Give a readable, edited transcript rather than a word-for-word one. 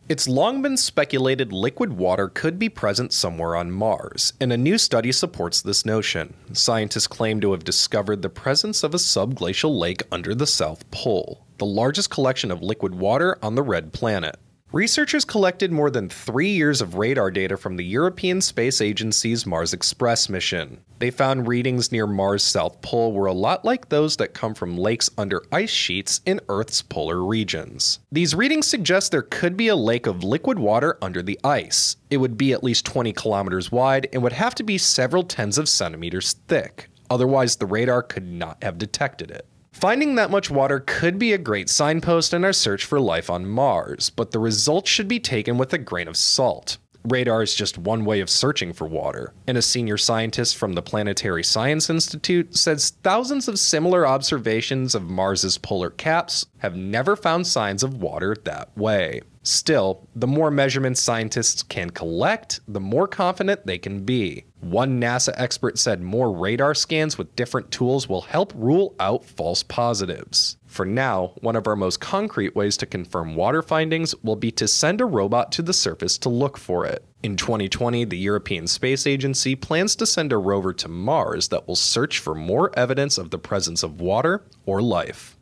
It's long been speculated liquid water could be present somewhere on Mars, and a new study supports this notion. Scientists claim to have discovered the presence of a subglacial lake under the South Pole, the largest collection of liquid water on the red planet. Researchers collected more than 3 years of radar data from the European Space Agency's Mars Express mission. They found readings near Mars' South Pole were a lot like those that come from lakes under ice sheets in Earth's polar regions. These readings suggest there could be a lake of liquid water under the ice. It would be at least 20 kilometers wide and would have to be several tens of centimeters thick. Otherwise, the radar could not have detected it. Finding that much water could be a great signpost in our search for life on Mars, but the results should be taken with a grain of salt. Radar is just one way of searching for water, and a senior scientist from the Planetary Science Institute says thousands of similar observations of Mars's polar caps have never found signs of water that way. Still, the more measurements scientists can collect, the more confident they can be. One NASA expert said more radar scans with different tools will help rule out false positives. For now, one of our most concrete ways to confirm water findings will be to send a robot to the surface to look for it. In 2020, the European Space Agency plans to send a rover to Mars that will search for more evidence of the presence of water or life.